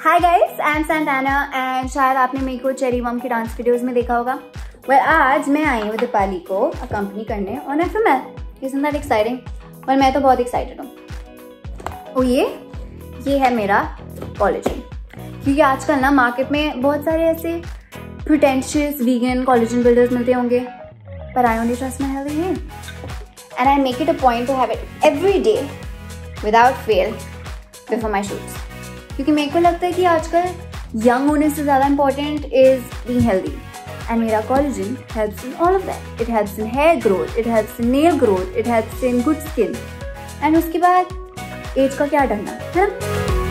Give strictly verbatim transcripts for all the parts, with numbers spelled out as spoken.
Hi guys, I am Santana and शायद आपने मेरे को चेरी बम की डांस वीडियोस में देखा होगा। वेल well, आज मैं आई हूँ दीपाली को अकम्पनी करने on F M L. Isn't that exciting? पर मैं तो बहुत एक्साइटेड हूँ। ओ ये ये है मेरा कोलेजन, क्योंकि आजकल ना मार्केट में बहुत सारे ऐसे प्रिटेंशियस वीगन कोलेजन बिल्डर्स मिलते होंगे, पर I only trust my healthy hair and I make it a point to have it every day without fail before my shoots. क्योंकि मेरे को लगता है कि आजकल यंग होने से ज़्यादा important is being healthy, and मेरा collagen helps in all of that. It helps in hair growth, it helps in nail growth, it helps in good skin, and उसके बाद एज का क्या डरना है ना।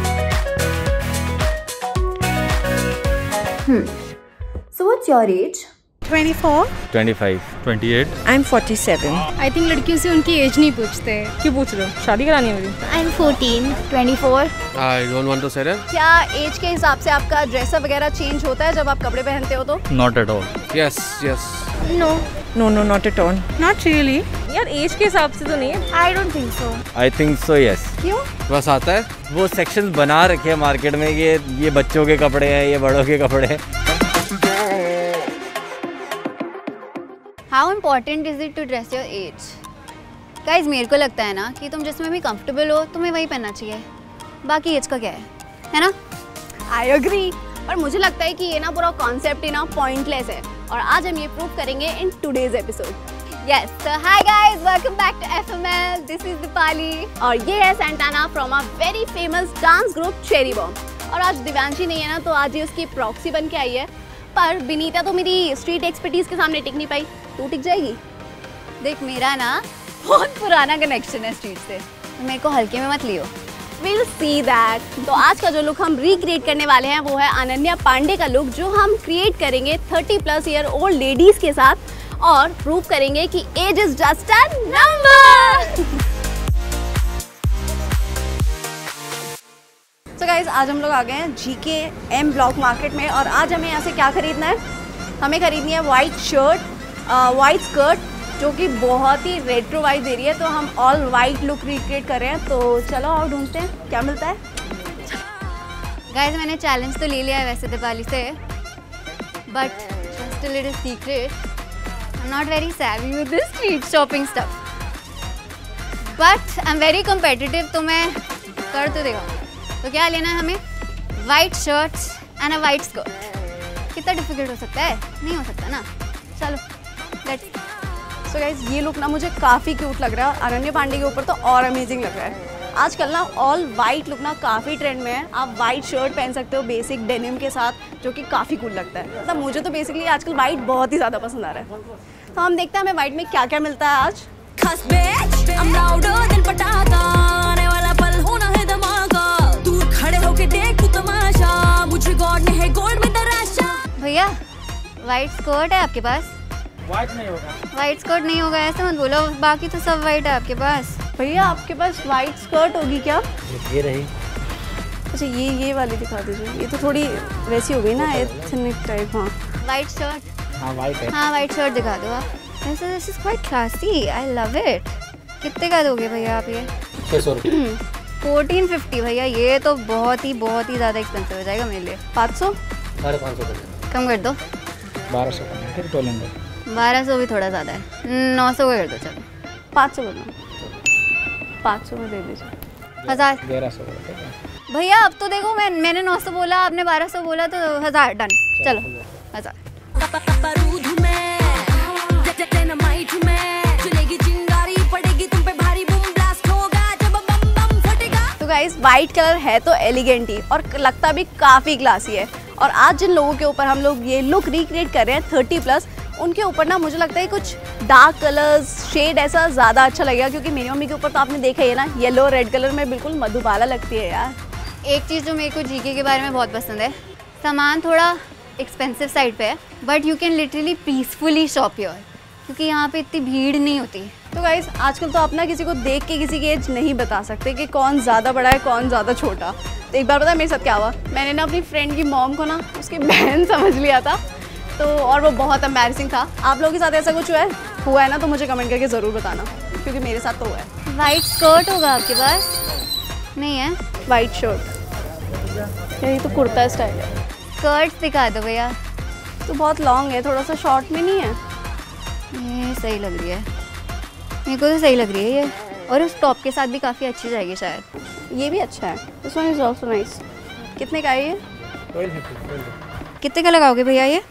Hmm so what's your age? twenty-four, twenty-five, twenty-eight. I'm forty-seven. I think लड़कियों से उनकी एज नहीं पूछते। क्यों पूछ रहे हो? शादी करानी है मेरी। I'm fourteen, twenty-four. I don't want to say that. क्या एज के हिसाब से आपका ड्रेसअप वगैरह चेंज होता है जब आप कपड़े पहनते हो तो? Not at all. Yes, yes. No, No, no, not at all. Not really. यार एज के हिसाब से तो नहीं है। I don't think so. I think so, yes. क्यों? बस आता है। वो सेक्शंस बना रखे हैं मार्केट में, ये ये बच्चों के कपड़े हैं, ये बड़ों के कपड़े हैं। How important is it to dress your age? Guys, मेरे को लगता है ना कि तुम जिसमें भी कंफर्टेबल हो तुम्हें वही पहनना चाहिए, बाकी एज का क्या है, है ना? I agree. पर मुझे लगता है कि ये ना पूरा कॉन्सेप्ट ही ना पॉइंटलेस है, और आज हम ये प्रूव करेंगे in today's episode. Yes, so hi guys, welcome back to F M L. This is Dipali. और ये है Santana from a very famous dance group cherry bomb. और आज दिव्यांशी नहीं है ना, तो आज ये उसकी प्रॉक्सी बन के आई है। पर विनीता तो मेरी स्ट्रीट एक्सपर्टीज के सामने टिक नहीं पाई, तू टिक जाएगी? देख, मेरा ना बहुत पुराना कनेक्शन है स्ट्रीट से, तो मेरे को हल्के में मत लियो। We'll see that. तो आज का जो लुक हम रिक्रिएट करने वाले हैं वो है अनन्या पांडे का लुक, जो हम क्रिएट करेंगे thirty plus year old ladies के साथ और प्रूव करेंगे कि age is just a number. तो गाइज, आज हम लोग आ गए हैं जीके एम ब्लॉक मार्केट में, और आज हमें यहाँ से क्या खरीदना है? हमें खरीदनी है वाइट शर्ट, वाइट स्कर्ट, जो कि बहुत ही रेट्रो वाइब दे रही है। तो हम ऑल वाइट लुक रिक्रिएट कर रहे हैं, तो चलो और ढूंढते हैं क्या मिलता है। गाइस, मैंने चैलेंज तो ले लिया है वैसे दीपाली से, but just a little secret, I am not very savvy with this street shopping stuff, but I am very competitive, तो मैं कर तो देगा। तो क्या लेना है हमें? White shirt and a white skirt. कितना डिफिकल्ट हो सकता है? नहीं हो सकता ना। चलो लेट्स। सो गाइज, ये लुक ना मुझे काफ़ी क्यूट लग रहा है। अनन्या पांडे के ऊपर तो और अमेजिंग लग रहा है। आजकल ना ऑल वाइट लुक ना काफ़ी ट्रेंड में है। आप वाइट शर्ट पहन सकते हो बेसिक डेनिम के साथ, जो कि काफ़ी कूल लगता है। मतलब मुझे तो बेसिकली आजकल वाइट बहुत ही ज़्यादा पसंद आ रहा है। तो हम देखते हैं हमें वाइट में क्या क्या मिलता है आज। भैया, वाइट स्कर्ट है आपके पास? White नहीं होगा। वाइट स्कर्ट नहीं होगा ऐसे मत बोलो, बाकी तो सब वाइट है आपके पास। भैया, आपके पास वाइट स्कर्ट होगी क्या? ये रही। अच्छा, ये ये वाली दिखा दीजिए। ये तो थोड़ी वैसी हो गई ना, एथनिक टाइप। हाँ, वाइट शर्ट। हाँ, वाइट है। हाँ, वाइट शर्ट दिखा दो आप। वैसे this is quite classy, I love it. कितने का दोगे भैया आप ये? छः सौ रुपये। फोर्टीन फिफ्टी भैया, ये तो बहुत ही बहुत ही ज़्यादा एक्सपेंसिव हो जाएगा मेरे लिए। पाँच सौ साढ़े पाँच सौ कम कर दो। बारह सौ का टोलेंगे। बारह सौ भी थोड़ा ज़्यादा है, नौ सौ का कर दो। चलो पाँच सौ बना, पाँच सौ में दे दीजिए। हज़ार। ग्यारह सौ का भैया अब तो देखो, मैं मैंने नौ सौ बोला, आपने बारह सौ बोला, तो हज़ार डन। चलो हज़ार। तो गाइस, वाइट कलर है तो एलिगेंट ही, और लगता भी काफ़ी क्लासी है। और आज जिन लोगों के ऊपर हम लोग ये लुक रिक्रिएट कर रहे हैं थर्टी प्लस, उनके ऊपर ना मुझे लगता है कुछ डार्क कलर्स शेड ऐसा ज़्यादा अच्छा लगेगा। क्योंकि मेरी मम्मी के ऊपर तो आपने देखा ही है ना, येलो रेड कलर में बिल्कुल मधुबाला लगती है यार। एक चीज़ जो मेरे को जीके के बारे में बहुत पसंद है, सामान थोड़ा एक्सपेंसिव साइड पे है, but you can literally peacefully shop your, क्योंकि यहाँ पे इतनी भीड़ नहीं होती। तो गाइस, आजकल तो आप ना किसी को देख के किसी की एज नहीं बता सकते कि कौन ज़्यादा बड़ा है कौन ज़्यादा छोटा। तो एक बार पता है मेरे साथ क्या हुआ? मैंने ना अपनी फ्रेंड की मॉम को ना उसकी बहन समझ लिया था, तो और वो बहुत एम्बैरसिंग था। आप लोगों के साथ ऐसा कुछ हुआ है हुआ है ना, तो मुझे कमेंट करके ज़रूर बताना, क्योंकि मेरे साथ तो हुआ है। वाइट स्कर्ट होगा आपके पास? नहीं है? White shirt. यही तो कुर्ता स्टाइल है। स्कर्ट्स दिखा दो भैया। तो बहुत लॉन्ग है, थोड़ा सा शॉर्ट में नहीं है। ये सही लग रही है, मेरे को तो सही लग रही है ये, और उस टॉप के साथ भी काफ़ी अच्छी जाएगी शायद। ये भी अच्छा है, this one is also nice. कितने का है ये? कितने का लगाओगे भैया ये?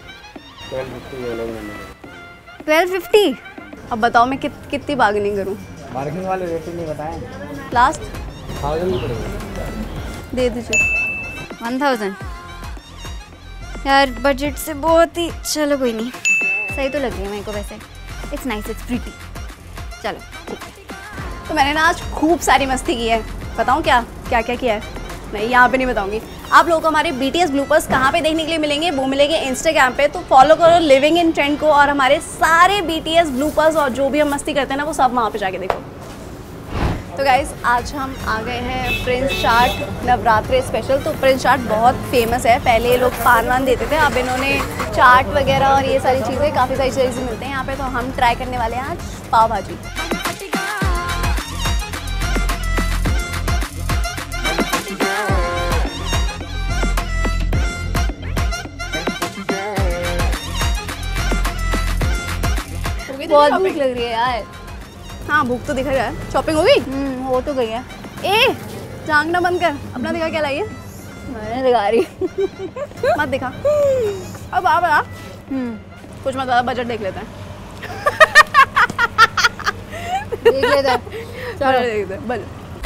Twelve fifty. अब बताओ मैं कित, कितनी बार्गेनिंग करूँ? बार्गेनिंग वाले रेट नहीं बताएं। लास्ट थाउजेंड पड़ेगा। दे दीजिए। वन थाउजेंड यार, बजट से बहुत ही, चलो कोई नहीं, सही तो लग रही है मेरे को वैसे। It's nice, it's pretty. चलो तो मैंने ना आज खूब सारी मस्ती की है। बताऊँ क्या क्या क्या किया है? नहीं, यहाँ पे नहीं बताऊँगी। आप लोगों को हमारे बी टी एस ब्लूपर्स कहाँ पे देखने के लिए मिलेंगे? वो मिलेंगे इंस्टाग्राम पे, तो फॉलो करो लिविंग इन ट्रेंड को, और हमारे सारे बी टी एस ब्लूपर्स और जो भी हम मस्ती करते हैं ना वो सब वहाँ पे जाके देखो। तो गाइस आज हम आ गए हैं प्रिंस चाट नवरात्रि स्पेशल। तो प्रिंस चाट बहुत फेमस है, पहले ये लोग पान वान देते थे, अब इन्होंने चाट वगैरह और ये सारी चीज़ें, काफ़ी सारी चीज़ें मिलते हैं यहाँ पे। तो हम ट्राई करने वाले हैं आज पाव भाजी। बहुत भूख लग रही है यार। हाँ भूख तो दिखा रहा है। शॉपिंग हो गई? हम्म हो तो गई है। ए जांग ना बंद कर, अपना दिखा क्या लाइए। मैंने दिखा रही मत दिखा। अब आ बता। हम्म कुछ मत बता, बजट देख लेते हैं। देख लेते हैं। चलो देख लेते हैं। बल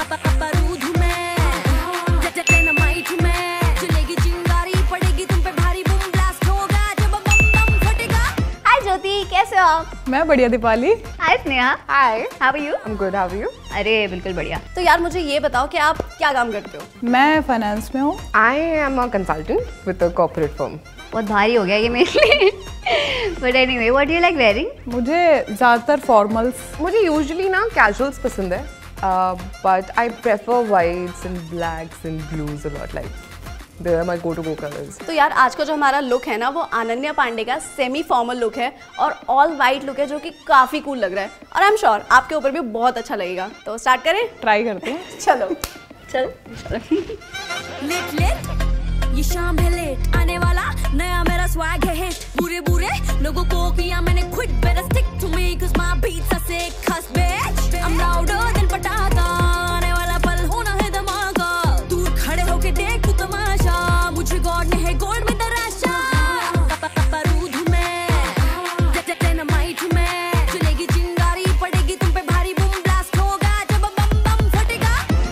कैसे हो आप? मैं बढ़िया Dipali. Hi Sneha. Hi, how are you? I am good, how are you? अरे बिल्कुल बढ़िया। तो यार मुझे ये बताओ कि आप क्या काम करते हो? मैं फाइनेंस में हूँ। I am a consultant with a corporate firm. बहुत भारी हो गया ये मेरे लिए। But anyway, what do you like wearing? मुझे ज़्यादातर फॉर्मल्स। मुझे usually ना casuals पसंद है, uh, but I prefer whites and blacks and blues a lot. Like they are my go-to-go colors. तो यार आज का जो हमारा लुक है ना वो अनन्या पांडे का सेमी फॉर्मल लुक है और ऑल वाइट लुक है जो कि काफी कूल लग रहा है, और आई एम श्योर आपके ऊपर भी बहुत अच्छा लगेगा। तो स्टार्ट करें? ट्राई करते हैं। चलो चल लेट लेट ये शाम है लेट आने वाला नया मेरा स्वैग है हिट बुरे बुरे लोगों को किया मैंने quite better stick to me cuz my beats are sick cuz bitch I'm louder than पटाखा आने वाला पल होना है धमाका दूर खड़े होके देख तू तमाशा मुझे गॉड ने है गोल्ड में तराशा बारूद में डायनामाइट में चलेगी चिंगारी पड़ेगी तुम पे भारी बूम ब्लास्ट होगा जब बम बम फटेगा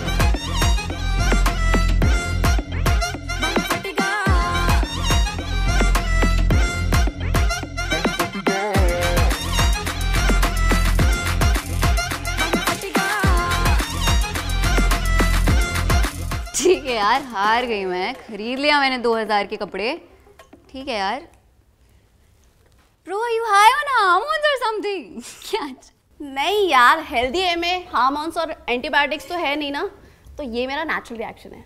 ठीक है यार, हार गई मैं। खरीद लिया मैंने दो हजार के कपड़े। ठीक है यार। Bro, are you high on hormones or something? क्या? नहीं यार, हेल्दी है में हार्मोन्स और एंटीबायोटिक्स तो है नहीं ना, तो ये मेरा नेचुरल रिएक्शन है।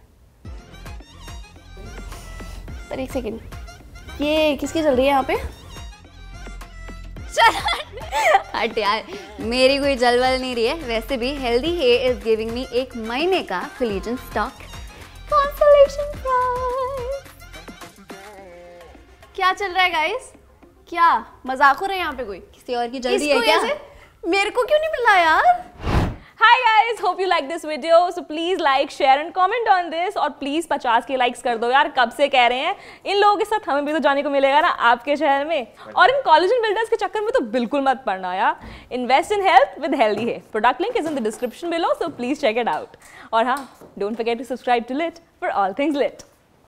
पर एक सेकेंड, ये किसकी चल रही है यहाँ पे? चल हट यार, मेरी कोई जलवल नहीं रही है। वैसे भी healthy hair is giving me एक महीने का कोलेजन स्टॉक कंसोलेशन प्राइस। क्या चल रहा है गाइस? क्या मजाक हो रहा है यहाँ पे? कोई किसी और की जल्दी है इसको क्या? ऐसे? मेरे को क्यों नहीं मिला यार? Hi guys, hope you like this video. So please like, share and comment on this और please पचास के likes कर दो यार। कब से कह रहे हैं, इन लोगों के साथ हमें भी तो जाने को मिलेगा ना आपके शहर में। और इन कोलेजन बिल्डर्स के चक्कर में तो बिल्कुल मत पड़ना यार। Invest in health with healthy hair. Product link is in the description below, so please check it out. और हाँ, don't forget to subscribe to Lit for all things lit.